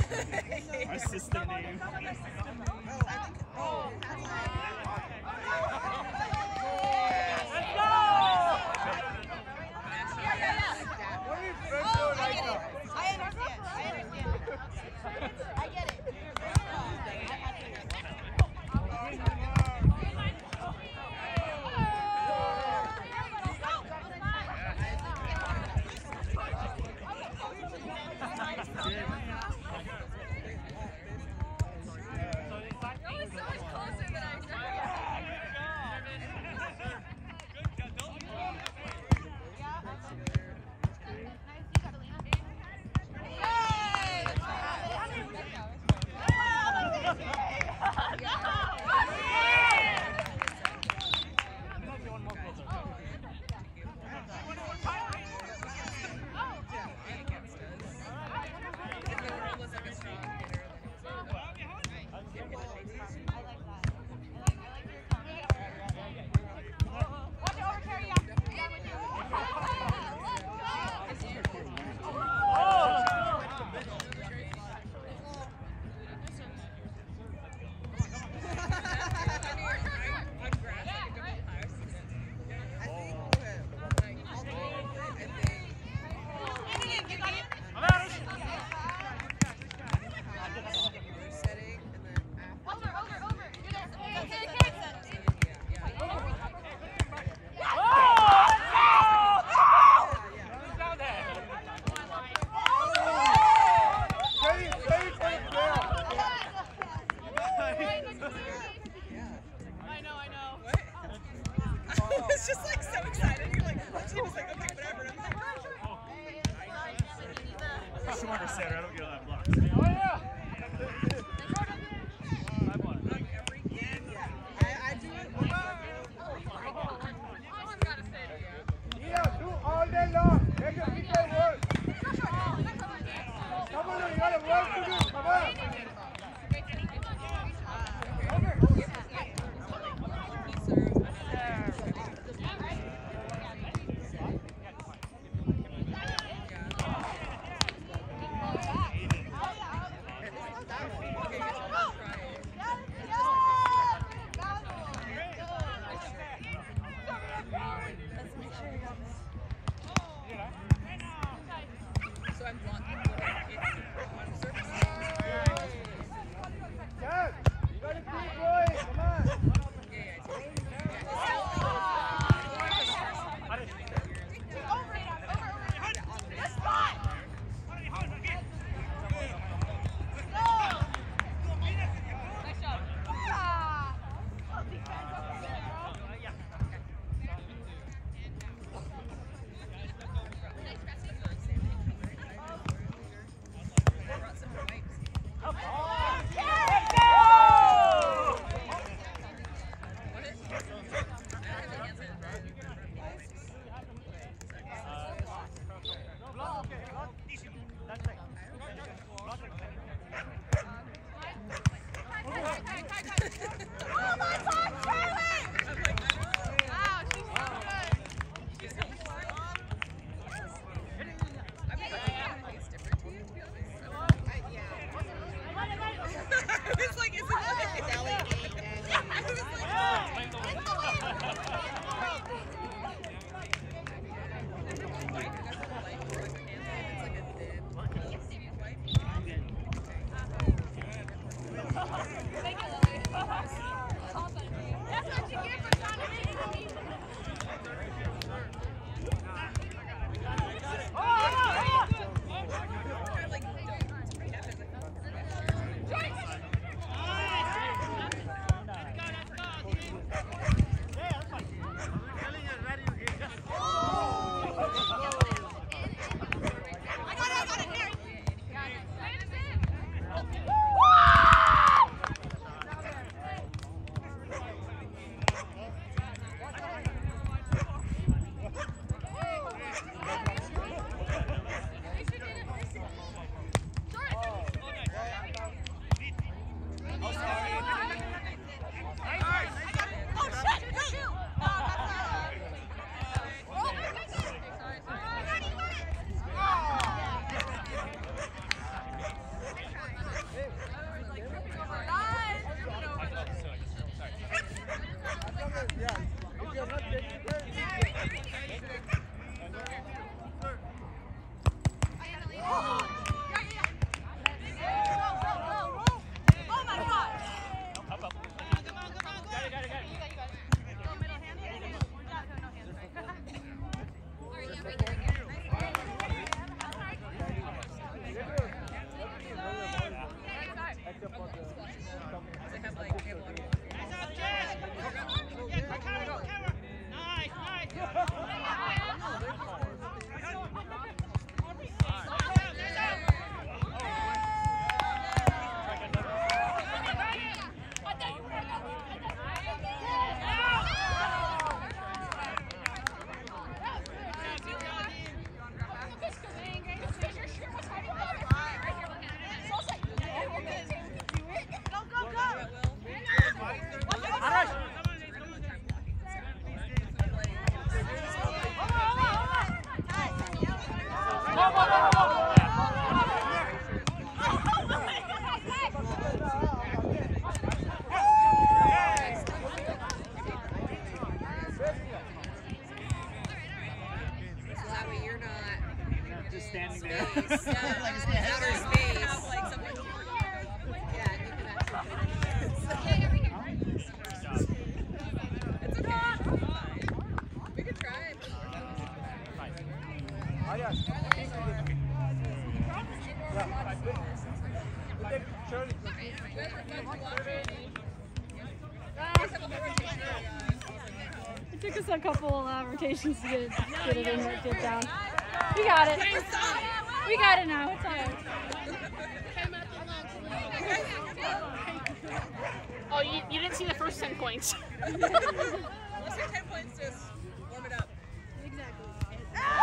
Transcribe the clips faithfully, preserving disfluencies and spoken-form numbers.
Our system name. Oh, I think. Oh, Let's go! Yeah, yeah, yeah. What is Oh, I get it. I understand. I understand. I get it. It's just like so excited. You're like, she was like, okay, whatever. And I'm like, It's shorter, Sarah. I don't get a lot of blocks. Oh, yeah! I won. like every game, yeah. I, I do it. Someone's got to say, Yeah, do all day long. Make your people work. Come on, you got to work to do. Come on. Dad, you got to keep going. Come on. It's like, it's like Delhi eight and I was like, It took us a couple uh, rotations to get it, get it in, get it down. We got it. We got it now. It's all right. Oh, you, you didn't see the first ten points. Let's say ten points, just warm it up. Exactly.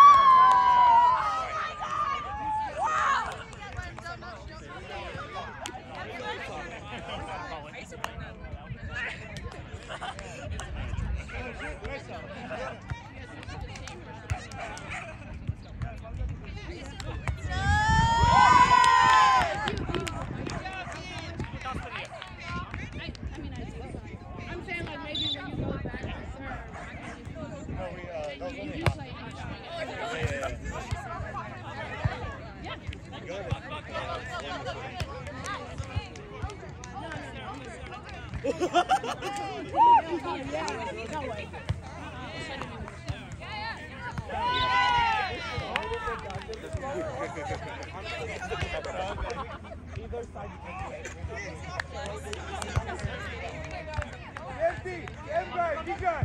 Empty! Everybody, be good!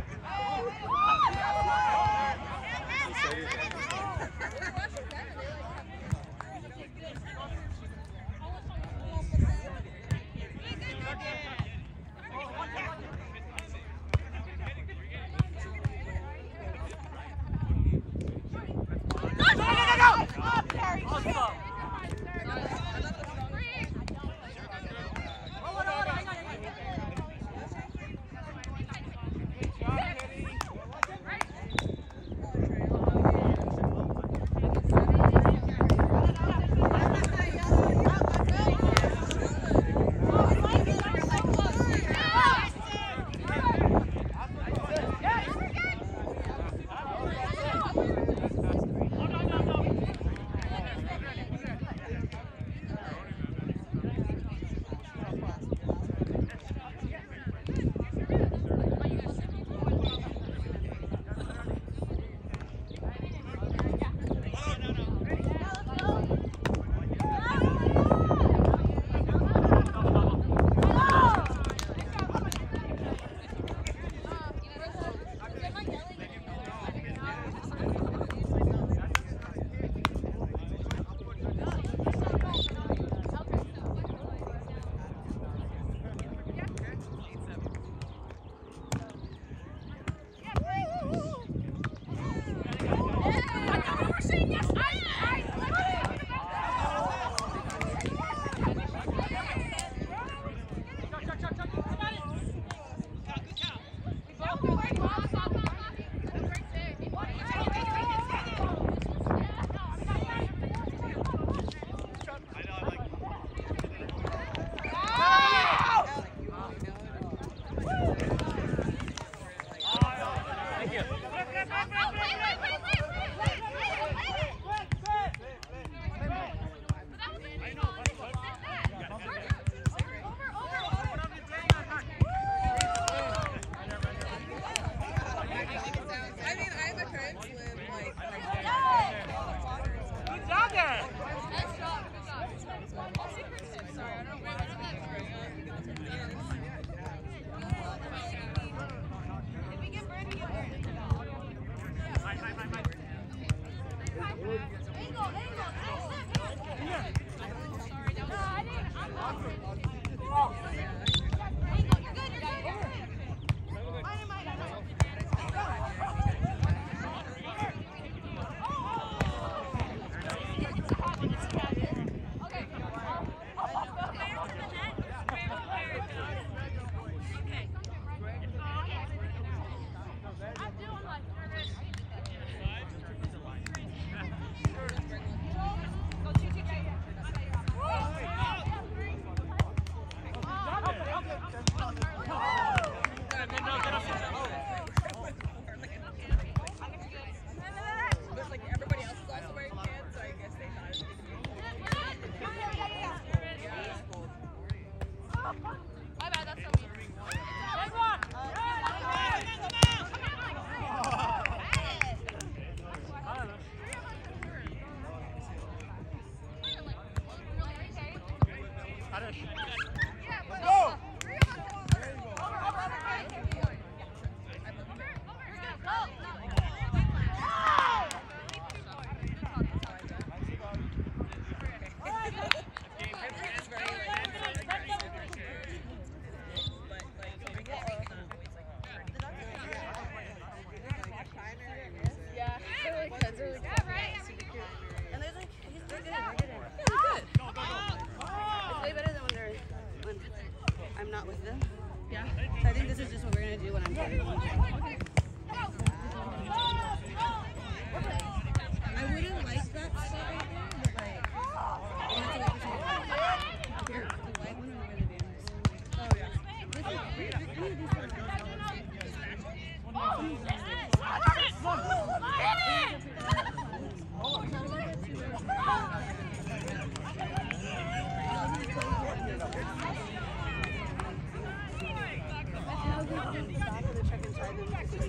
Let's go! Yeah, they're like kids, they're like and they're like, he's they're good, they're good. Yeah, they're good. It's way better than when they're when I'm not with them. Yeah. So I think this is just what we're gonna do when I'm there. I wouldn't like that stuff right there, but like you have to wait for someone to come. Here, the white one or where the van is. Oh yeah. This is any of these things. Check inside them.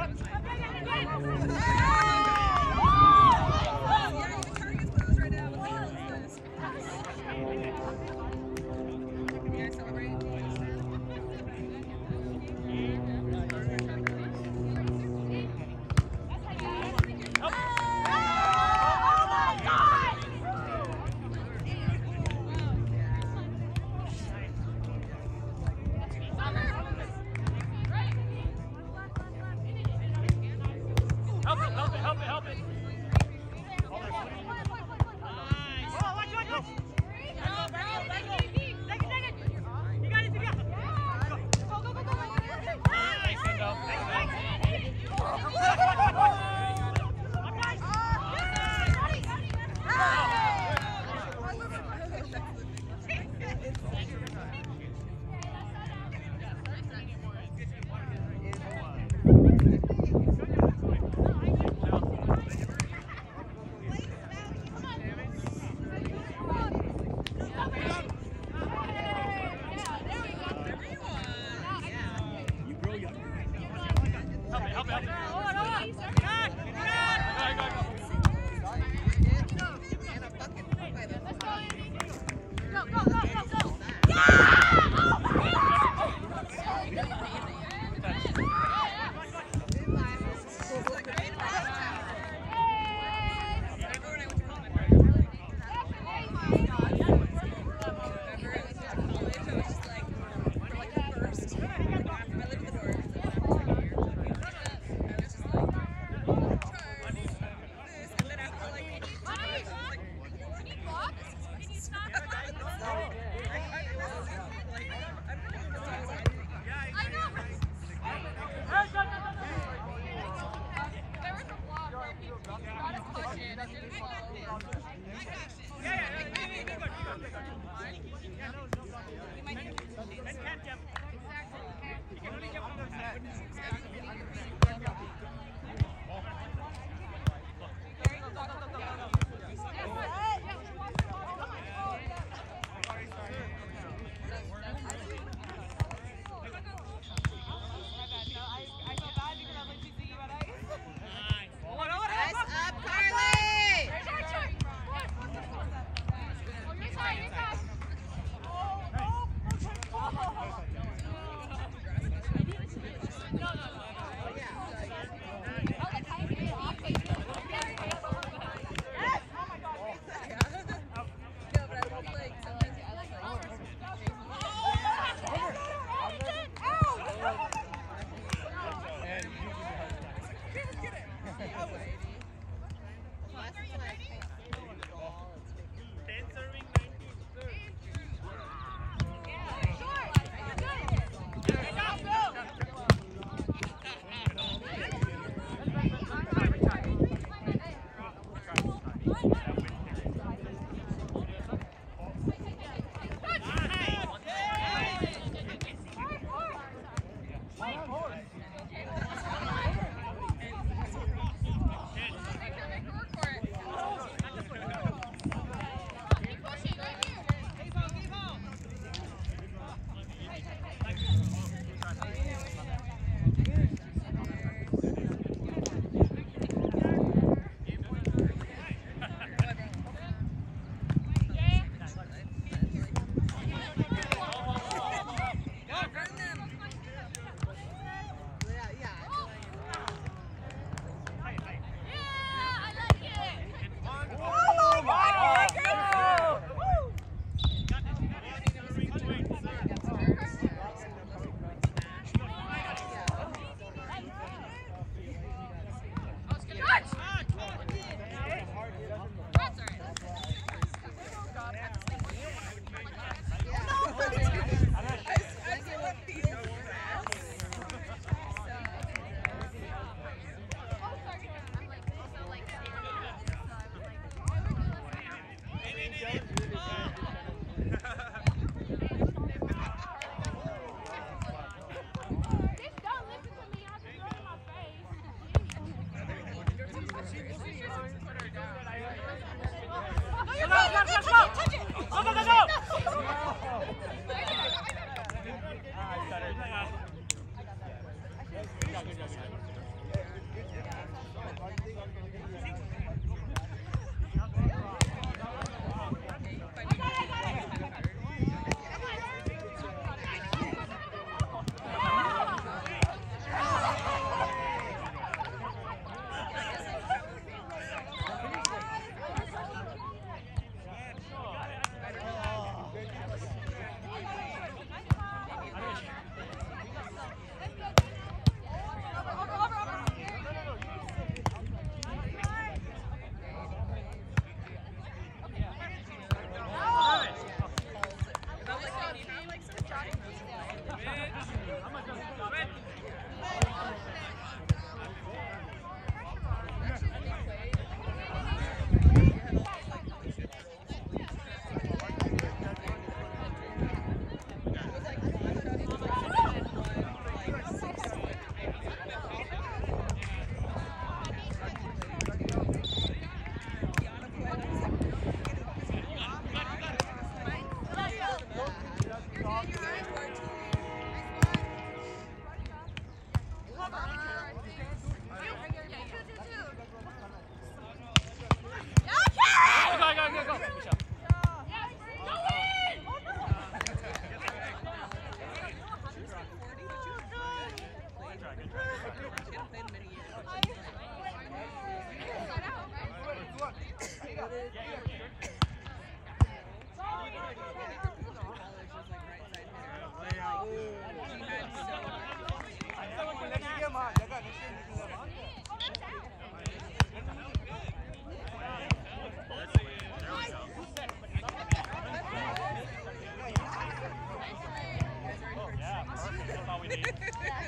I know.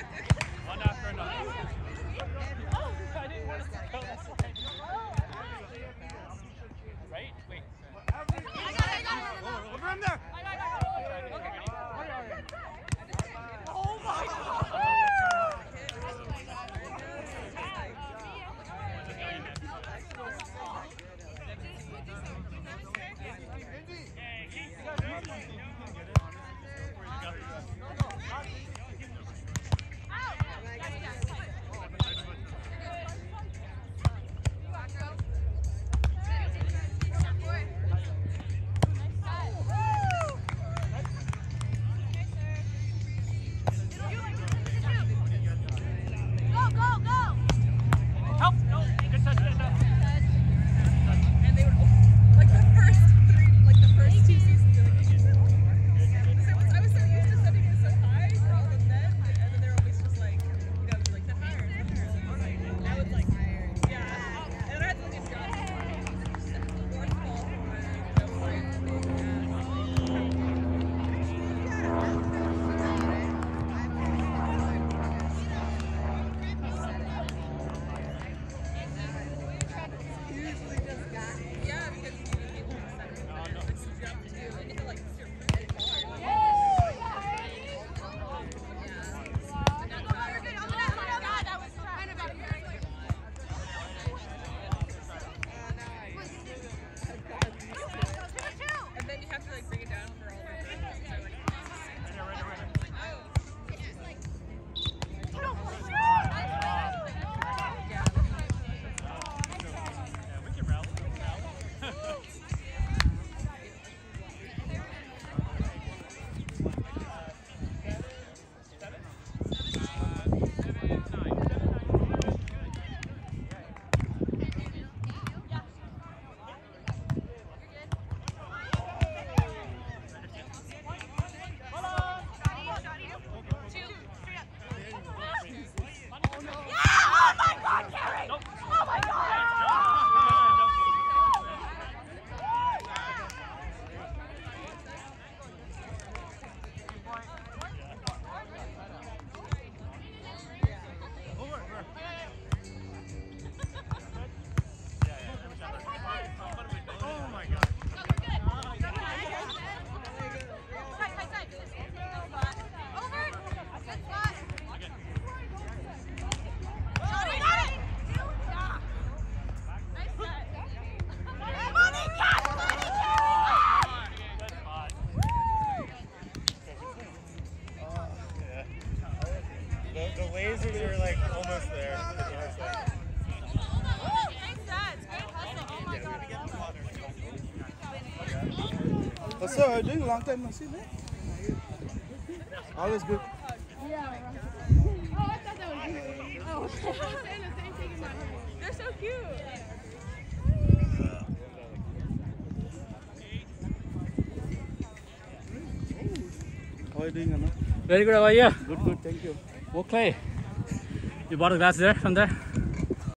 One after another. Right? Wait. Over him there. Oh my God. Lasers are like almost there. What's up? Doing a long time no see, man. Always good. Yeah. Oh, I thought that was you. Oh, I was saying the same thing in my head. They're so cute. How are you doing, Anna? Very good, how are you? Good, good, thank you. Okay. You bought a glass there, from there?